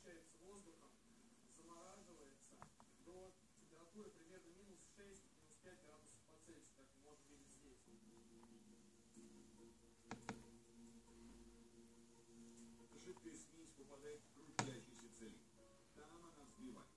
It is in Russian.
насыщается воздухом, замораживается до температуры примерно минус 6, минус 5 градусов по Цельсию, как мы можем видеть здесь. Жидкая смесь попадает в крутящийся цилиндр. Там она взбивается.